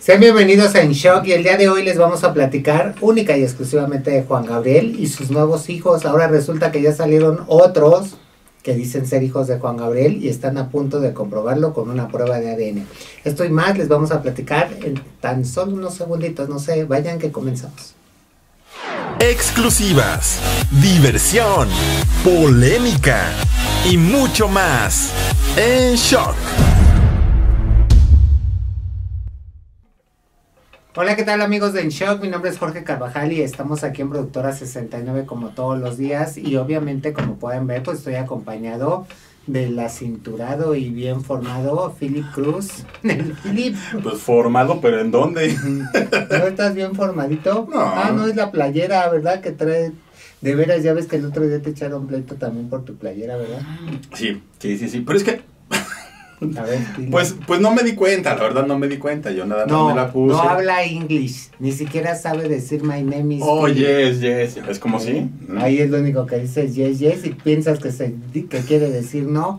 Sean bienvenidos a En Shock y el día de hoy les vamos a platicar única y exclusivamente de Juan Gabriel y sus nuevos hijos. Ahora resulta que ya salieron otros que dicen ser hijos de Juan Gabriel y están a punto de comprobarlo con una prueba de ADN. Esto y más les vamos a platicar en tan solo unos segunditos, no sé, vayan que comenzamos. Exclusivas, diversión, polémica y mucho más. En Shock. Hola, ¿qué tal amigos de En Shock? Mi nombre es Jorge Carvajal y estamos aquí en Productora 69 como todos los días y obviamente como pueden ver pues estoy acompañado del acinturado y bien formado Philip Cruz. Philip. Pues formado, pero ¿en dónde? ¿No estás bien formadito? No. Ah, no, es la playera, ¿verdad? Que trae... De veras, ya ves que el otro día te echaron pleito también por tu playera, ¿verdad? Sí. Pero es que... A ver, pues no me di cuenta, la verdad no me di cuenta. Yo nada más no, me la puse. no habla English, ni siquiera sabe decir my name is Oh, Philip. yes. Es como si... Ahí es lo único que dice yes y piensas que quiere decir no.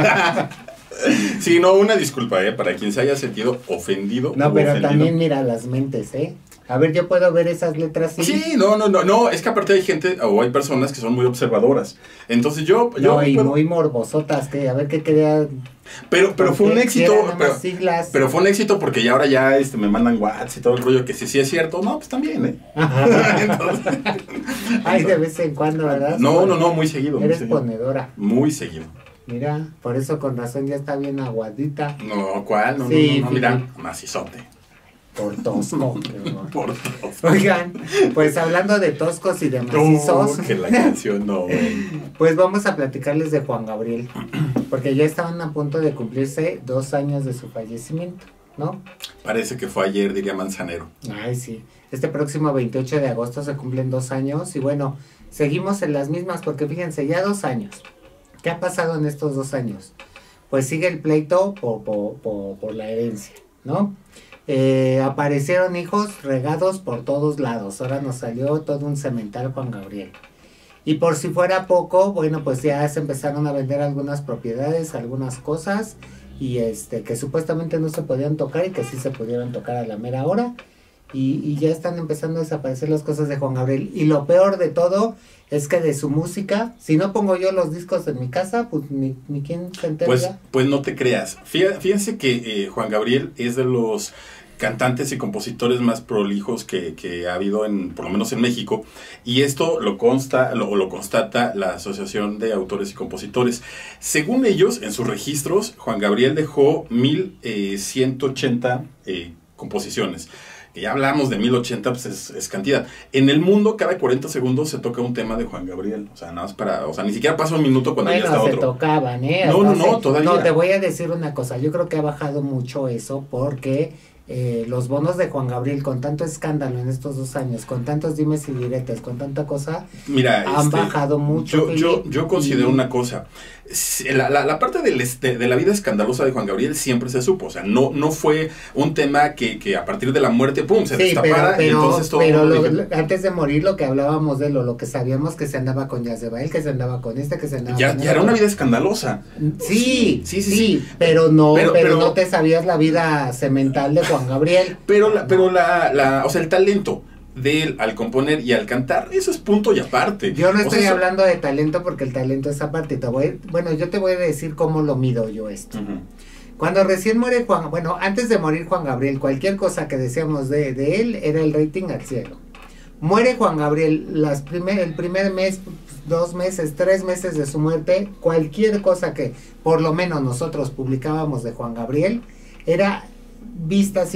Sí, no, una disculpa, para quien se haya sentido ofendido. No, pero ofendido. también mira las mentes, A ver, yo puedo ver esas letras. Sí, no, es que aparte hay gente o hay personas que son muy observadoras. Entonces yo y puedo... muy morbosotas, que a ver qué quería. Pero fue un éxito, siglas. pero fue un éxito porque ya ahora ya me mandan WhatsApp y todo el rollo que sí es cierto, no, pues también, Entonces, ay, de vez en cuando, ¿verdad? No, muy seguido. Eres muy seguido. ponedora. Muy seguido. Mira, por eso con razón ya está bien aguadita. No, ¿cuál? No, sí, no, mira, macizote. Por tosco. Por tosco. Oigan, pues hablando de toscos y de macizos, que la canción no. Pues vamos a platicarles de Juan Gabriel, porque ya estaban a punto de cumplirse 2 años de su fallecimiento, ¿no? Parece que fue ayer, diría Manzanero. Ay, sí. Este próximo 28 de agosto se cumplen 2 años y bueno, seguimos en las mismas porque fíjense, ya 2 años. ¿Qué ha pasado en estos 2 años? Pues sigue el pleito por la herencia, ¿no? Aparecieron hijos regados por todos lados. Ahora nos salió todo un cemental Juan Gabriel. Y por si fuera poco, bueno, pues ya se empezaron a vender algunas propiedades, algunas cosas, y que supuestamente no se podían tocar y que sí se pudieron tocar a la mera hora. Y ya están empezando a desaparecer las cosas de Juan Gabriel. Y lo peor de todo es que de su música, si no pongo yo los discos en mi casa, pues ni quién se entera. Pues no te creas. Fíjense que Juan Gabriel es de los cantantes y compositores más prolijos que ha habido por lo menos en México, y esto lo constata la Asociación de Autores y Compositores. Según ellos, en sus registros, Juan Gabriel dejó 1180 composiciones. Que ya hablamos de 1080, pues es cantidad. En el mundo, cada 40 segundos se toca un tema de Juan Gabriel. O sea, nada más ni siquiera pasa un minuto cuando ya está otro. Se tocaban, No, todavía. No, te voy a decir una cosa. Yo creo que ha bajado mucho eso porque los bonos de Juan Gabriel, con tanto escándalo en estos 2 años, con tantos dimes y diretes, con tanta cosa, mira, han bajado mucho. Yo considero una cosa. La parte de la vida escandalosa de Juan Gabriel siempre se supo. O sea, no fue un tema que a partir de la muerte, pum, se destapara y entonces todo. Pero antes de morir, lo que hablábamos de lo que sabíamos que se andaba con Yazdebael, que se andaba con que se andaba ya era una vida escandalosa. Sí, pero no te sabías la vida semental de Juan Gabriel. Pero o sea, el talento de él al componer y al cantar, eso es punto y aparte. Yo no estoy hablando de talento porque el talento es aparte. Yo te voy a decir cómo lo mido yo esto. Uh-huh. Cuando recién muere antes de morir Juan Gabriel, cualquier cosa que decíamos de él era el rating al cielo. Muere Juan Gabriel, el primer mes, 2 meses, 3 meses de su muerte, cualquier cosa que por lo menos nosotros publicábamos de Juan Gabriel, era vistas,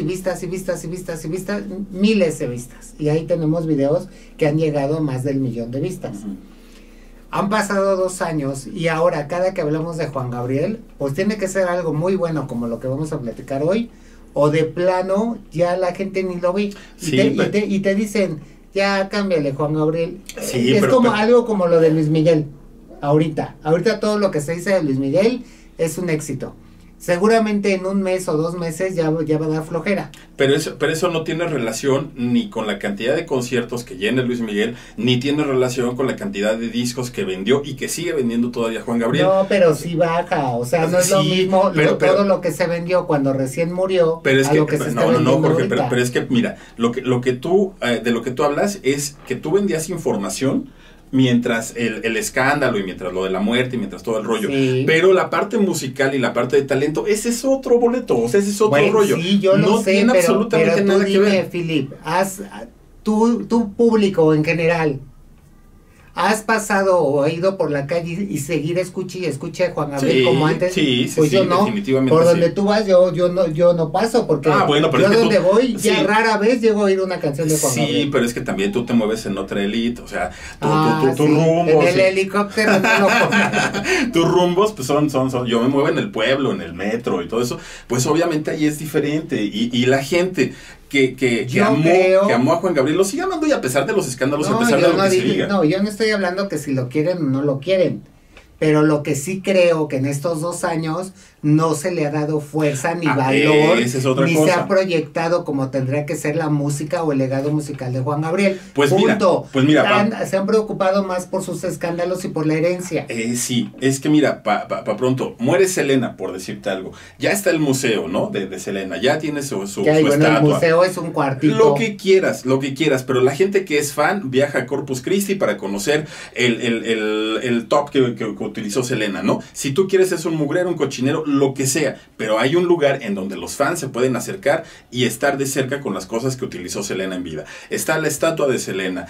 miles de vistas. Y ahí tenemos videos que han llegado a más del 1,000,000 de vistas. Uh-huh. Han pasado 2 años y ahora cada que hablamos de Juan Gabriel, pues tiene que ser algo muy bueno como lo que vamos a platicar hoy, o de plano ya la gente ni lo ve. Y te dicen, ya cámbiale Juan Gabriel. Sí, es algo como lo de Luis Miguel. Ahorita todo lo que se dice de Luis Miguel es un éxito. seguramente en un mes o 2 meses ya va a dar flojera. Pero eso no tiene relación ni con la cantidad de conciertos que llena Luis Miguel, ni tiene relación con la cantidad de discos que vendió y que sigue vendiendo todavía Juan Gabriel. No, pero sí baja, o sea, no es lo mismo todo lo que se vendió cuando recién murió pero es a que, lo que se está no, vendiendo Jorge, ahorita. pero es que mira, lo que tú de lo que tú hablas es que tú vendías información mientras el escándalo y mientras lo de la muerte y mientras todo el rollo. Sí. Pero la parte musical y la parte de talento, ese es otro boleto, o sea, ese es otro rollo. Sí, yo no lo sé, tiene pero absolutamente tú nada que dime, ver. Philip, tu público en general, ¿has pasado o ido por la calle y seguir escuche a Juan Gabriel Sí, como antes? sí, Pues yo no, definitivamente por sí. donde tú vas yo no paso, porque Bueno, pero yo es que donde tú, voy ya sí, rara vez llego a oír una canción de Juan sí, Gabriel. pero es que también tú te mueves en otra élite, o sea, tu Sí, rumbo, en el sí. helicóptero no lo pongo. Tus rumbos pues son, yo me muevo en el pueblo, en el metro y todo eso, pues obviamente ahí es diferente, y la gente que amó a Juan Gabriel lo sigue amando, y a pesar de los escándalos, a pesar de lo que se diga. No, yo no estoy hablando que si lo quieren o no lo quieren, pero lo que sí creo que en estos 2 años no se le ha dado fuerza ni valor, esa es otra ni cosa. se ha proyectado como tendría que ser la música o el legado musical de Juan Gabriel. Pues punto. Mira, se han preocupado más por sus escándalos y por la herencia. Sí, es que mira, pronto, muere Selena, por decirte algo. Ya está el museo, ¿no? De Selena, ya tiene su Ya, y bueno, estatua. el museo es un cuartito. Lo que quieras, pero la gente que es fan viaja a Corpus Christi para conocer el top que utilizó Selena, ¿no? Si tú quieres es un mugrero, un cochinero, lo que sea, pero hay un lugar en donde los fans se pueden acercar y estar de cerca con las cosas que utilizó Selena en vida. Está la estatua de Selena,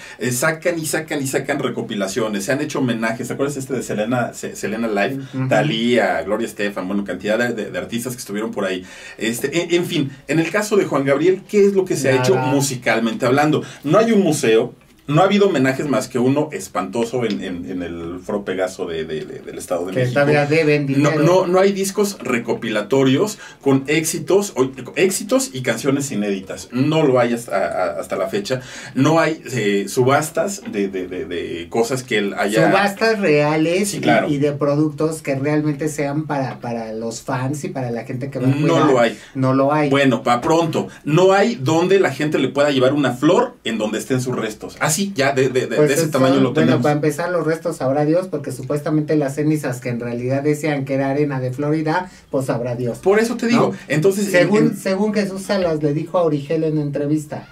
sacan recopilaciones, se han hecho homenajes. ¿Te acuerdas de Selena Live? Uh-huh. Thalía, Gloria Estefan, bueno, cantidad de artistas que estuvieron por ahí. En fin, en el caso de Juan Gabriel, ¿qué es lo que se ha hecho musicalmente hablando? No hay un museo. No ha habido homenajes más que uno espantoso en el Foro Pegaso del Estado de México. Todavía deben dinero. No hay discos recopilatorios con éxitos y canciones inéditas. No lo hay hasta la fecha. No hay subastas de cosas que él haya... Subastas reales, sí, claro. y de productos que realmente sean para los fans y para la gente que va a cuidar. No lo hay. No lo hay. Bueno, para pronto. No hay donde la gente le pueda llevar una flor en donde estén sus restos. Así, ya de ese tamaño lo tenemos. Bueno, para empezar, los restos sabrá Dios, porque supuestamente las cenizas que en realidad decían que era arena de Florida, pues sabrá Dios. Por eso te digo, ¿no? entonces... Según Jesús Salas le dijo a Origel en entrevista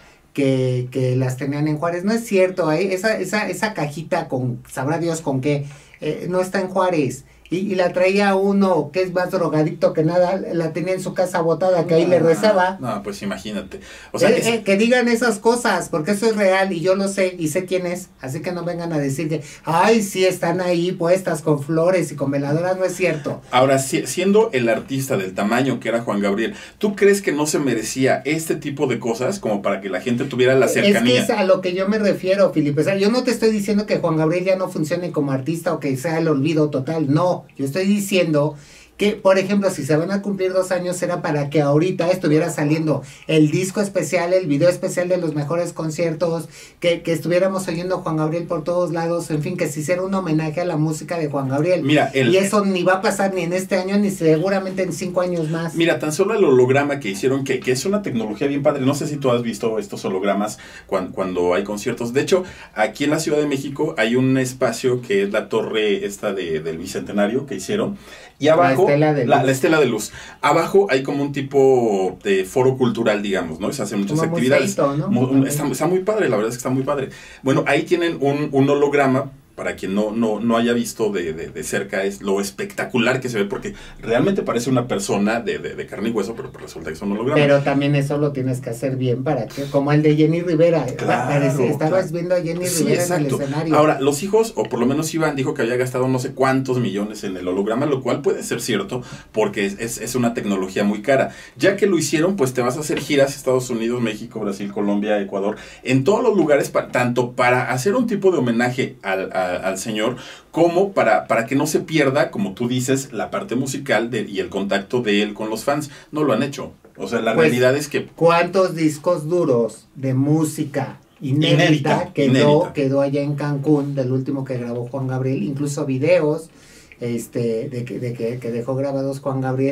que las tenían en Juárez, no es cierto, esa cajita con, sabrá Dios con qué, no está en Juárez. Y la traía uno que es más drogadicto que nada, la tenía en su casa botada, que ahí le rezaba. No, pues imagínate. O sea, que digan esas cosas, porque eso es real y yo lo sé y sé quién es. Así que no vengan a decir que, ay, sí, están ahí puestas con flores y con veladoras, no es cierto. Ahora, siendo el artista del tamaño que era Juan Gabriel, ¿tú crees que no se merecía este tipo de cosas como para que la gente tuviera la cercanía? Es que es a lo que yo me refiero, Felipe. O sea, yo no te estoy diciendo que Juan Gabriel ya no funcione como artista o que sea el olvido total, no. Yo estoy diciendo que, por ejemplo, si se van a cumplir 2 años, era para que ahorita estuviera saliendo el disco especial, el video especial de los mejores conciertos, que estuviéramos oyendo Juan Gabriel por todos lados, en fin, que se hiciera un homenaje a la música de Juan Gabriel. Mira, y eso ni va a pasar ni en este año, ni seguramente en 5 años más. Mira, tan solo el holograma que hicieron, que es una tecnología bien padre. No sé si tú has visto estos hologramas cuando hay conciertos. De hecho, aquí en la Ciudad de México hay un espacio que es la torre esta del Bicentenario que hicieron. Y abajo, la estela de luz. Abajo hay como un tipo de foro cultural, digamos, ¿no? Se hacen muchas como actividades. Museito, ¿no? Está muy padre, la verdad es que está muy padre. Bueno, ahí tienen un holograma. Para quien no haya visto de cerca, es lo espectacular que se ve, porque realmente parece una persona de carne y hueso, pero resulta que es un holograma. Pero también eso lo tienes que hacer bien para que, como el de Jenny Rivera, estabas viendo a Jenny Rivera en el escenario. Ahora, los hijos, o por lo menos Iván, dijo que había gastado no sé cuántos millones en el holograma, lo cual puede ser cierto, porque es una tecnología muy cara. Ya que lo hicieron, pues te vas a hacer giras Estados Unidos, México, Brasil, Colombia, Ecuador, en todos los lugares, tanto para hacer un tipo de homenaje al señor, como para que no se pierda, como tú dices, la parte musical y el contacto de él con los fans. No lo han hecho. O sea, la realidad es que... ¿Cuántos discos duros de música inédita quedó allá en Cancún, del último que grabó Juan Gabriel? Incluso videos que dejó grabados Juan Gabriel.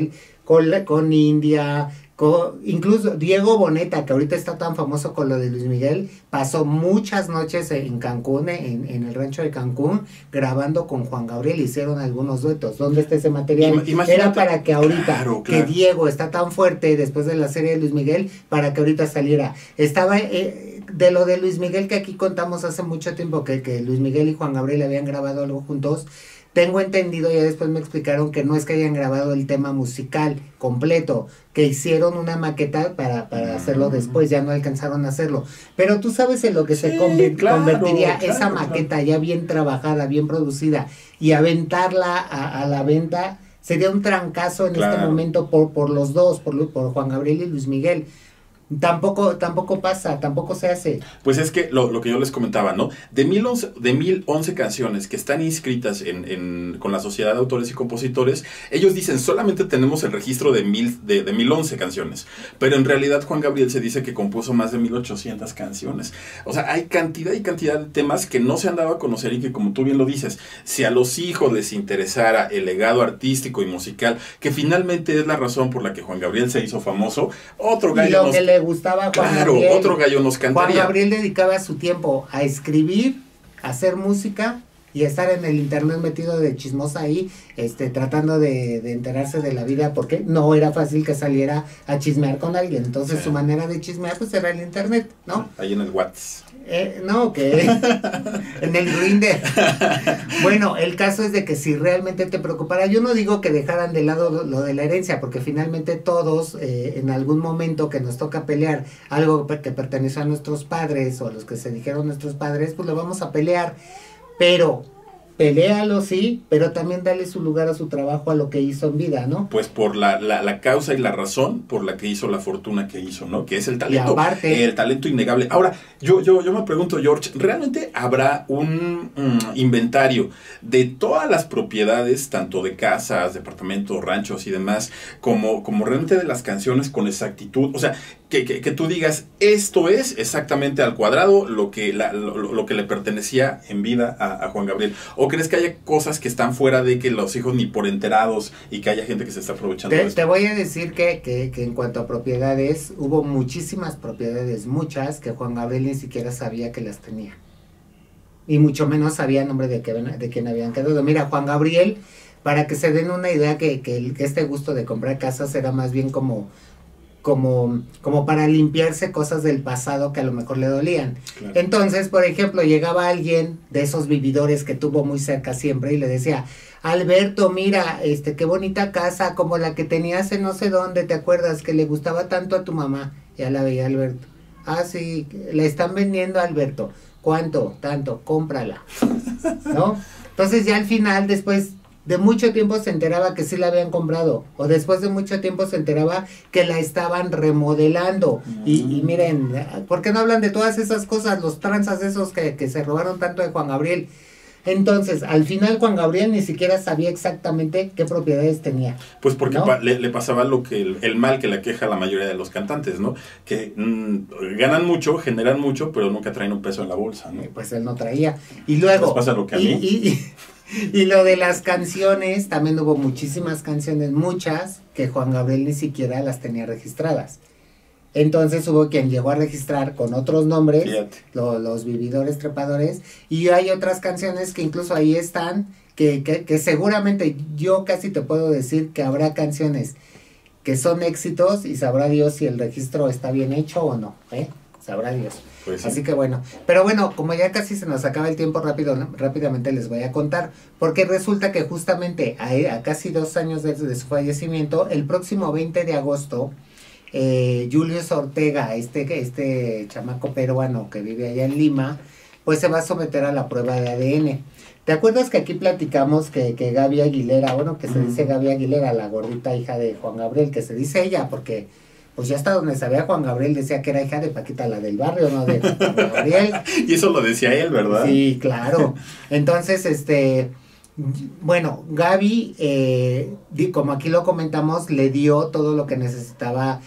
con India, incluso Diego Boneta, que ahorita está tan famoso con lo de Luis Miguel, pasó muchas noches en Cancún, en el rancho de Cancún, grabando con Juan Gabriel, hicieron algunos duetos. ¿Dónde está ese material? Era para que ahorita, claro. Que Diego está tan fuerte después de la serie de Luis Miguel, para que ahorita saliera. Estaba de lo de Luis Miguel, que aquí contamos hace mucho tiempo, que Luis Miguel y Juan Gabriel habían grabado algo juntos. Tengo entendido, ya después me explicaron que no es que hayan grabado el tema musical completo, que hicieron una maqueta para hacerlo después, ya no alcanzaron a hacerlo. Pero tú sabes en lo que se convertiría esa maqueta ya bien trabajada, bien producida, y aventarla a la venta, sería un trancazo en este momento por los dos, por Juan Gabriel y Luis Miguel. Tampoco pasa, tampoco se hace. Pues es que lo que yo les comentaba, ¿no? De 1011 canciones que están inscritas con la Sociedad de Autores y Compositores, ellos dicen solamente tenemos el registro de 1011 canciones, pero en realidad Juan Gabriel se dice que compuso más de 1800 canciones. O sea, hay cantidad y cantidad de temas que no se han dado a conocer y que, como tú bien lo dices, si a los hijos les interesara el legado artístico y musical, que finalmente es la razón por la que Juan Gabriel se hizo famoso, otro gallo le gustaba a Juan Gabriel. Otro gallo nos cantaría. Juan Gabriel dedicaba su tiempo a escribir, a hacer música y a estar en el internet metido de chismosa ahí, tratando de enterarse de la vida, porque no era fácil que saliera a chismear con alguien. Entonces su manera de chismear pues era el internet, ¿no? Ahí en el WhatsApp. No, que en el Grindr. Bueno, el caso es de que si realmente te preocupara, yo no digo que dejaran de lado lo de la herencia, porque finalmente todos, en algún momento que nos toca pelear algo que perteneció a nuestros padres o a los que se dijeron nuestros padres, pues lo vamos a pelear, pero peléalo, sí, pero también dale su lugar a su trabajo, a lo que hizo en vida, ¿no? Pues por la causa y la razón por la que hizo la fortuna que hizo, ¿no? Que es el talento. Y aparte, el talento innegable. Ahora, yo me pregunto, George, ¿realmente habrá un inventario de todas las propiedades, tanto de casas, departamentos, ranchos y demás, como realmente de las canciones con exactitud? O sea, que tú digas, esto es exactamente al cuadrado lo que le pertenecía en vida a Juan Gabriel. ¿O crees que haya cosas que están fuera de que los hijos ni por enterados y que haya gente que se está aprovechando de esto? Te voy a decir que en cuanto a propiedades, hubo muchísimas propiedades, muchas, que Juan Gabriel ni siquiera sabía que las tenía. Y mucho menos sabía el nombre de quién habían quedado. Mira, Juan Gabriel, para que se den una idea, que este gusto de comprar casas era más bien como para limpiarse cosas del pasado que a lo mejor le dolían. Claro. Entonces, por ejemplo, llegaba alguien de esos vividores que tuvo muy cerca siempre y le decía, Alberto, mira, qué bonita casa, como la que tenías en no sé dónde, ¿te acuerdas? Que le gustaba tanto a tu mamá. Ya la veía Alberto. Ah, sí, le están vendiendo a Alberto. ¿Cuánto? Tanto, cómprala. ¿No? Entonces ya al final, después de mucho tiempo se enteraba que sí la habían comprado, o después de mucho tiempo se enteraba que la estaban remodelando. Y miren, ¿por qué no hablan de todas esas cosas, los tranzas esos que se robaron tanto de Juan Gabriel? Entonces, al final Juan Gabriel ni siquiera sabía exactamente qué propiedades tenía. Pues porque ¿no? le pasaba lo que el mal que le aqueja a la mayoría de los cantantes, ¿no? Que ganan mucho, generan mucho, pero nunca traen un peso en la bolsa, ¿no? Pues él no traía. Y luego... ¿Les pasa lo que a mí? Y lo de las canciones, también hubo muchísimas canciones, muchas, que Juan Gabriel ni siquiera las tenía registradas. Entonces hubo quien llegó a registrar con otros nombres, los vividores trepadores, y hay otras canciones que incluso ahí están, que seguramente yo casi te puedo decir que habrá canciones que son éxitos y sabrá Dios si el registro está bien hecho o no, sabrá Dios. Pues sí. Así que bueno, pero bueno, como ya casi se nos acaba el tiempo rápidamente les voy a contar, porque resulta que justamente a casi 2 años de su fallecimiento, el próximo 20 de agosto, Julius Ortega, este chamaco peruano que vive allá en Lima, pues se va a someter a la prueba de ADN. ¿Te acuerdas que aquí platicamos que Gaby Aguilera, bueno, que se dice Gaby Aguilera, la gordita hija de Juan Gabriel, que se dice ella, porque... pues ya hasta donde sabía Juan Gabriel decía que era hija de Paquita, la del barrio, no de Juan Gabriel. Y eso lo decía él, ¿verdad? Sí, claro. Entonces, bueno, Gaby, como aquí lo comentamos, le dio todo lo que necesitaba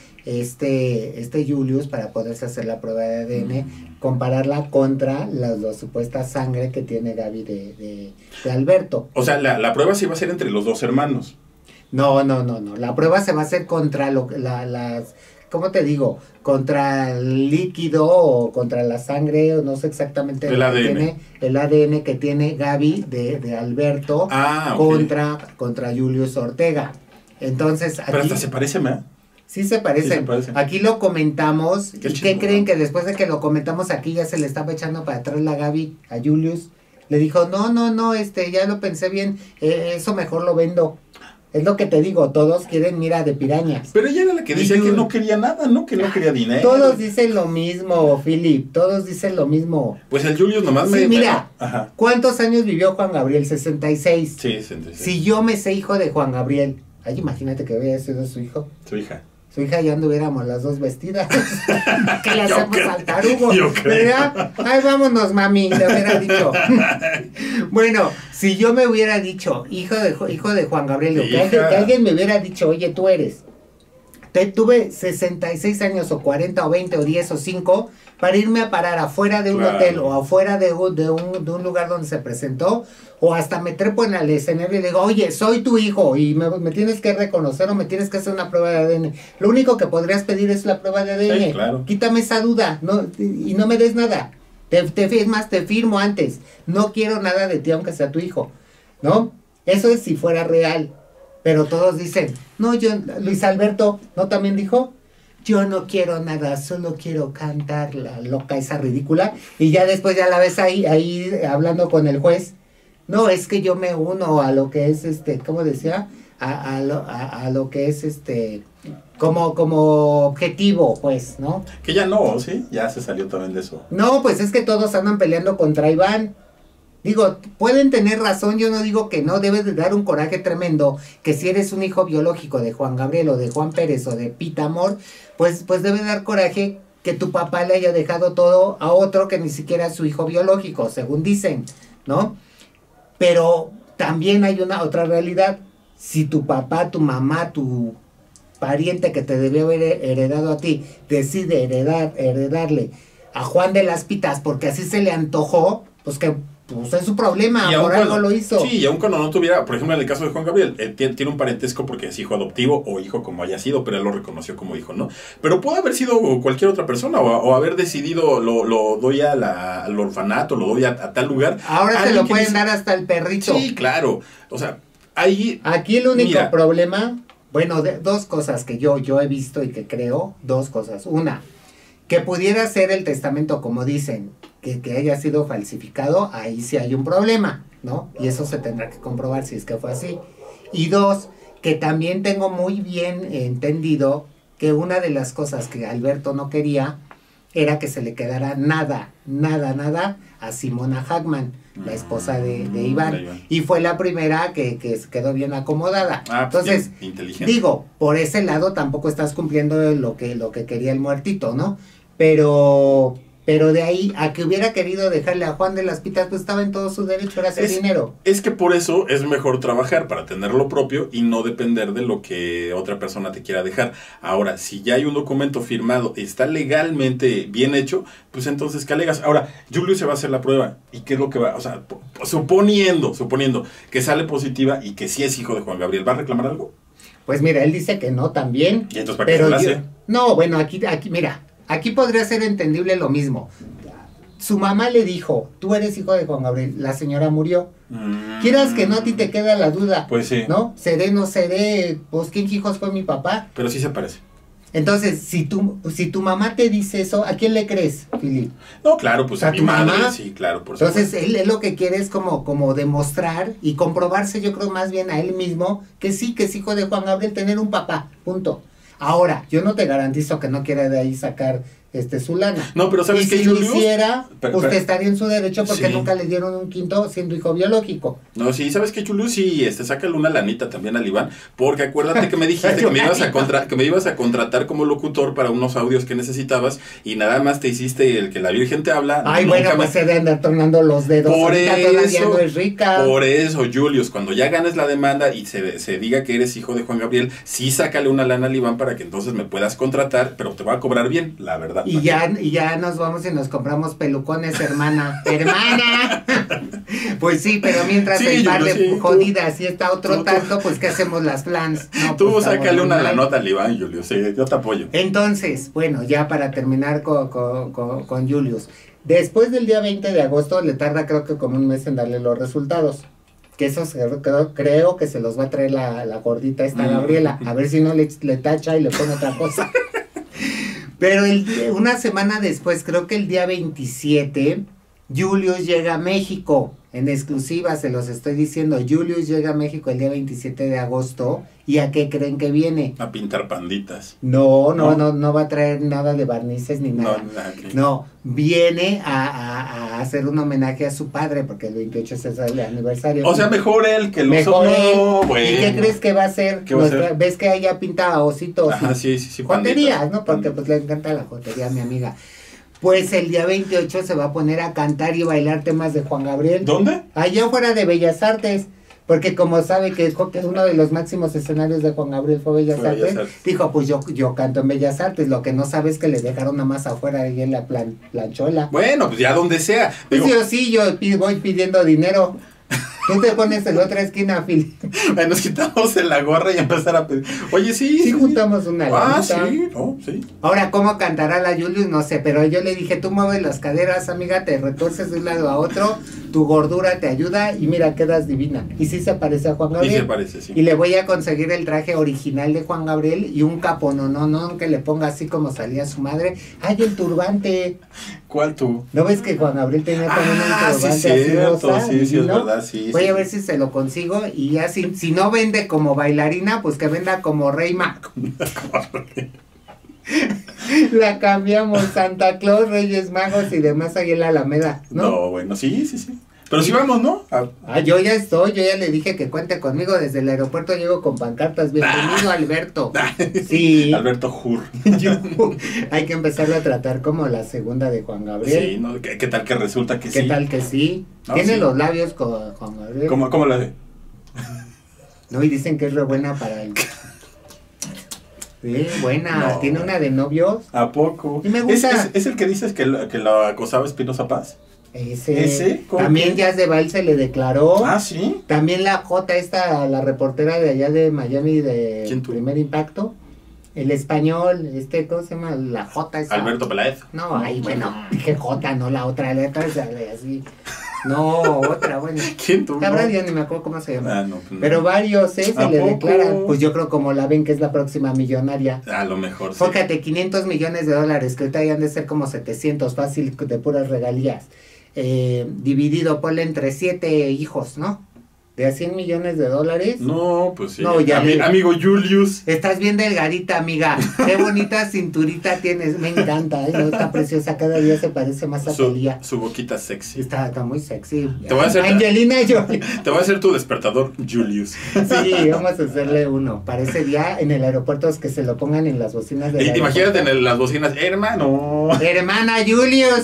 Julius para poderse hacer la prueba de ADN, compararla contra la supuesta sangre que tiene Gaby de Alberto. O sea, la prueba sí va a ser entre los dos hermanos. No. La prueba se va a hacer contra las, ¿cómo te digo? Contra el líquido o contra la sangre, o no sé exactamente el ADN. El ADN que tiene Gaby de Alberto contra Julius Ortega. Entonces, aquí, pero hasta se parece, ¿verdad? Sí se parecen. Sí se parecen. Aquí lo comentamos. Qué ¿Y chido, qué creen? ¿no? Que después de que lo comentamos aquí ya se le estaba echando para atrás la Gaby a Julius. Le dijo, no, ya lo pensé bien, eso mejor lo vendo. Es lo que te digo, todos quieren mira de pirañas. Pero ella era la que decía que no quería nada, ¿no? Que no quería dinero. Todos dicen lo mismo, Philip, todos dicen lo mismo. Pues el Julius nomás Sí, mira, Ajá. ¿cuántos años vivió Juan Gabriel? 66. Sí, 66. Si yo me sé hijo de Juan Gabriel, ay, imagínate que hubiera sido su hijo. Su hija. Su hija ya anduviéramos las dos vestidas. ¿Qué le Yo hacemos creo. al tarugo? Yo creo. ¿Verdad? Ay, vámonos, mami, le hubiera dicho. Bueno, si yo me hubiera dicho, hijo de Juan Gabriel, o que alguien me hubiera dicho, oye, tú eres. Tuve 66 años, o 40, o 20, o 10, o 5, para irme a parar afuera de un hotel, o afuera de un lugar donde se presentó, o hasta me trepo en el escenario y le digo, oye, soy tu hijo, y me tienes que reconocer, o me tienes que hacer una prueba de ADN. Lo único que podrías pedir es la prueba de ADN. Sí, claro. Quítame esa duda, y no me des nada. Es más, te firmo antes. No quiero nada de ti, aunque sea tu hijo, ¿no? Eso es si fuera real. Pero todos dicen, no, Luis Alberto, ¿no también dijo? Yo no quiero nada, solo quiero cantar, la loca esa ridícula. Y ya después ya la ves ahí hablando con el juez. No, es que yo me uno a lo que es, ¿cómo decía? A lo que es, como objetivo, pues, ¿no? Que ya no, ¿sí? Ya se salió también de eso. No, pues es que todos andan peleando contra Iván. Digo, pueden tener razón, yo no digo que no, debes de dar un coraje tremendo, que si eres un hijo biológico de Juan Gabriel, o de Juan Pérez, o de Pita Amor, pues debe dar coraje que tu papá le haya dejado todo a otro que ni siquiera es su hijo biológico, según dicen, ¿no? Pero también hay una otra realidad. Si tu papá, tu mamá, tu pariente que te debió haber heredado a ti, decide heredarle a Juan de las Pitas porque así se le antojó, pues que pues es su problema, por algo lo hizo. Sí, y aun cuando no tuviera, por ejemplo, en el caso de Juan Gabriel, tiene un parentesco porque es hijo adoptivo o hijo como haya sido, pero él lo reconoció como hijo, ¿no? Pero puede haber sido cualquier otra persona o haber decidido, lo doy al orfanato, lo doy a tal lugar. Ahora se lo pueden dar hasta el perrito. Sí, claro. O sea, ahí... Aquí el único problema, bueno, dos cosas que yo he visto y que creo, dos cosas. Una, que pudiera ser el testamento, como dicen, que haya sido falsificado, ahí sí hay un problema, ¿no? Y eso se tendrá que comprobar si es que fue así. Y dos, que también tengo muy bien entendido que una de las cosas que Alberto no quería era que se le quedara nada a Simona Hackman, la esposa de Iván. Y fue la primera que quedó bien acomodada. Entonces, inteligente. Digo, por ese lado tampoco estás cumpliendo lo que quería el muertito, ¿no? Pero de ahí a que hubiera querido dejarle a Juan de las Pitas, pues estaba en todo su derecho, era su dinero. Es que por eso es mejor trabajar para tener lo propio y no depender de lo que otra persona te quiera dejar. Ahora, si ya hay un documento firmado, está legalmente bien hecho, pues entonces, ¿qué alegas? Ahora, Julio se va a hacer la prueba. ¿Y qué es lo que va? O sea, suponiendo que sale positiva y que sí es hijo de Juan Gabriel, ¿va a reclamar algo? Pues mira, él dice que no también. ¿Y entonces para qué se lo hace? No, bueno, aquí, mira. Aquí podría ser entendible lo mismo. Su mamá le dijo, tú eres hijo de Juan Gabriel, la señora murió. Quieras que no, a ti te queda la duda. Pues sí. ¿No? ¿Seré, no seré? Pues, ¿quién hijos fue mi papá? Pero sí se parece. Entonces, si tu mamá te dice eso, ¿a quién le crees, Philip? No, claro, pues a mi madre, sí, claro, por supuesto. Entonces, él lo que quiere es como demostrar y comprobarse, yo creo más bien a él mismo, que sí, que es hijo de Juan Gabriel, tener un papá, punto. Ahora, yo no te garantizo que no quiera de ahí sacar su lana. No, pero ¿sabes qué, si Julius? lo hiciera, usted estaría en su derecho porque sí. nunca le dieron un quinto siendo hijo biológico. No, sí, ¿sabes qué, Julius? Sí, sácale una lanita también al Iván, porque acuérdate que me dijiste que me ibas a contratar como locutor para unos audios que necesitabas y nada más te hiciste el que la Virgen te habla. Ay, bueno, pues se deben andar tornando los dedos. Por eso, no es rica. Por eso, Julius, cuando ya ganes la demanda y se diga que eres hijo de Juan Gabriel, sí sácale una lana al Iván para que entonces me puedas contratar, pero te va a cobrar bien, la verdad. Batman. Y ya nos vamos y nos compramos pelucones, hermana. ¡Hermana! Pues sí, pero mientras Sí, el par Julio, de sí, jodidas y está otro tú- tanto, pues ¿qué hacemos las plans? No, Tú pues, sácale una mal. la nota al Iván, Julio. Sí, yo te apoyo. Entonces, bueno, ya para terminar con Julius. Después del día 20 de agosto le tarda creo que como un mes en darle los resultados. Que esos creo que se los va a traer la gordita esta Gabriela. A ver si no le tacha y le pone otra cosa. Pero una semana después, creo que el día 27, Julius llega a México. En exclusiva se los estoy diciendo. Julius llega a México el día 27 de agosto. ¿Y a qué creen que viene? A pintar panditas. No ¿No? va a traer nada de barnices ni nada. ok. No, viene a hacer un homenaje a su padre, porque el 28 es el aniversario. O sea, mejor él que los Mejor otros. él. No, bueno. ¿Y qué crees que va a hacer? ¿Qué va a hacer? ¿Ves que ella pinta ositos? Ajá, sí. Joterías, panditas. ¿no? Porque pues le encanta la jotería a mi amiga. Pues el día 28 se va a poner a cantar y bailar temas de Juan Gabriel. ¿Dónde? Allá fuera de Bellas Artes. Porque como sabe que uno de los máximos escenarios de Juan Gabriel fue Bellas Fue Bellas Artes, Artes. dijo, pues yo canto en Bellas Artes. Lo que no sabe es que le dejaron nada más afuera ahí en la planchola. Bueno, pues ya donde sea. Pues Digo, yo voy pidiendo dinero. Tú te pones en la otra esquina, Phil. nos quitamos la gorra y empezar a pedir. Oye, sí. Sí juntamos una Ah, lanita. sí, no, sí. Ahora, ¿cómo cantará la Julius? No sé, pero yo le dije, tú mueves las caderas, amiga, te retorces de un lado a otro, tu gordura te ayuda y mira, quedas divina. Y sí se parece a Juan Y Gabriel. se parece, sí. Y le voy a conseguir el traje original de Juan Gabriel y un capononón que le ponga así como salía su madre. ¡Ay, el turbante! ¿Cuál tú? ¿No ves que Juan Gabriel tenía también un Ah, sí, turbante así cierto, rosa? sí, es divino? verdad, sí. Voy sí. a ver si se lo consigo y ya si no vende como bailarina, pues que venda como Rey Mago. La cambiamos, Santa Claus, Reyes Magos y demás ahí en la Alameda, ¿no? No, bueno, sí. Pero sí vamos, ¿no? Yo ya le dije que cuente conmigo desde el aeropuerto, llego con pancartas, bienvenido Alberto. Sí. Alberto Jur. Hay que empezarlo a tratar como la segunda de Juan Gabriel. Sí, ¿no? ¿Qué tal que resulta que ¿Qué sí? tal que sí? No, Tiene sí. los labios con Juan Gabriel. ¿Cómo la de? No, y dicen que es re buena para él. Sí, buena. No. Tiene una de novios. ¿A poco? Y me gusta. ¿Es el que dices que lo acosaba Espinosa Paz? ¿Ese? ¿Cómo También que? Jazz de Bail se le declaró. Ah, sí. También la J la reportera de allá de Miami de ¿Quién tú? Primer Impacto. El español, ¿cómo se llama? La J esa. Alberto Peláez. No, ahí, bueno, dije J, no la otra letra, así. No, otra, bueno. ¿Quién tú? La verdad No. yo ni me acuerdo cómo se llama. Ah, no, pues no. Pero varios, se ¿A le poco? declaran. Pues yo creo como la ven que es la próxima millonaria. A lo mejor sí. Fócate, 500 millones de dólares, que ahorita ya han de ser como 700 fácil de puras regalías. Dividido, ponle entre 7 hijos, ¿no? De a 100 millones de dólares. No, pues sí. No, ya le- Amigo Julius. Estás bien delgadita, amiga. Qué bonita cinturita tienes. Me encanta. ¿No? Está preciosa. Cada día se parece más a Talía. Su boquita sexy. Está muy sexy. Te voy a hacer- Angelina Jolie. Te voy a hacer tu despertador, Julius. Sí, vamos a hacerle uno. Para ese día en el aeropuerto es que se lo pongan en las bocinas del Imagínate aeropuerto. en las bocinas, hermano. Hermana Julius.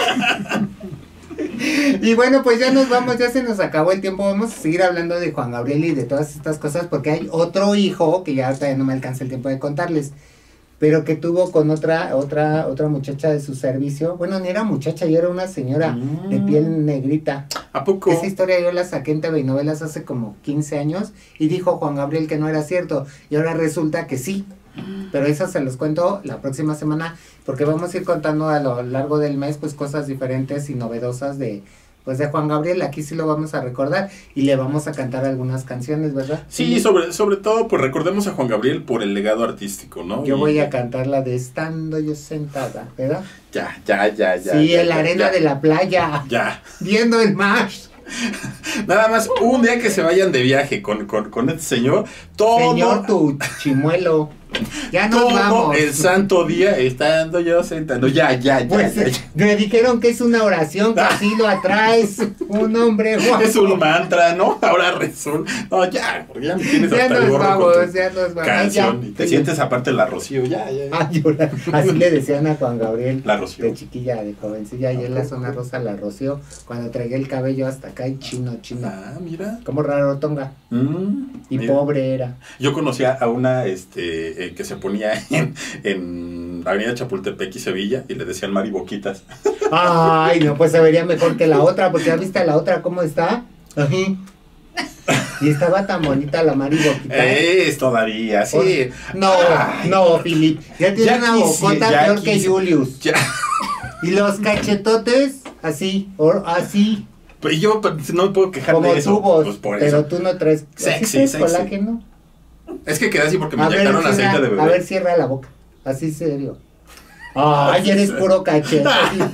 Y bueno, pues ya nos vamos, ya se nos acabó el tiempo. Vamos a seguir hablando de Juan Gabriel y de todas estas cosas porque hay otro hijo que ya ahorita no me alcanza el tiempo de contarles, pero que tuvo con otra muchacha de su servicio. Bueno, ni era muchacha, ya era una señora de piel negrita. ¿A poco? Esa historia yo la saqué en TV y Novelas hace como 15 años y dijo Juan Gabriel que no era cierto y ahora resulta que sí. Pero eso se los cuento la próxima semana porque vamos a ir contando a lo largo del mes pues cosas diferentes y novedosas de Juan Gabriel. Aquí sí lo vamos a recordar y le vamos a cantar algunas canciones, ¿verdad? Sí, sobre todo, pues recordemos a Juan Gabriel por el legado artístico, ¿no? Yo Y- voy a cantar la de Estando yo sentada, ¿verdad? Ya. Sí, en la arena de la playa, Ya. viendo el mar. Nada más, un día que se vayan de viaje con este señor, todo, Señor tu chimuelo. Ya nos todo vamos. el santo día estando yo sentando. Ya. Pues me dijeron que es una oración que así lo atraes. Un hombre guapo. Es un mantra, ¿no? Ahora resulta. No, ya, porque ya me tienes Ya hasta el nos gorro vamos, con tu ya nos vamos. canción. Ya. Y te sientes aparte la Rocío, ya. Ay, así le decían a Juan Gabriel. La Rocío. De chiquilla, de jovencilla, y en la zona rosa la roció. Cuando traía el cabello hasta acá y chino. Ah, mira. Como raro tonga. Y Mira. pobre era. Yo conocía a una que se ponía en en Avenida Chapultepec y Sevilla y le decían Mari Boquitas. Ay, no, pues se vería mejor que la otra, porque ya viste la otra cómo está. Ay. Y estaba tan bonita la Mari Boquita. Es todavía, sí. No, Ay, no, Philip. Ya tiene una bocota peor que Julius. Ya. Y los cachetotes, así, así. Pues yo no me puedo quejar Como de eso. tubos, Pues por pero eso. tú no traes. Sexy, sexy. Colágeno. Es que quedé así porque me A ver, inyectaron aceite de bebé. a ver, cierra la boca. Así serio. Ay, eres puro cachete.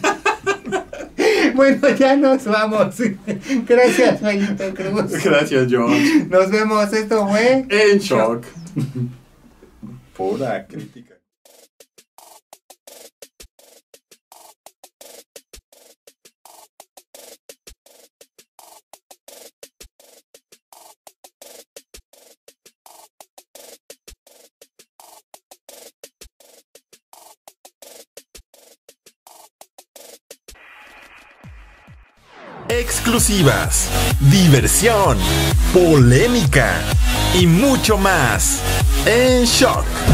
Bueno, ya nos vamos. Gracias, Benito Cruz. Gracias, George. Nos vemos. Esto fue En shock. Pura crítica. Exclusivas, diversión, polémica y mucho más en Shock.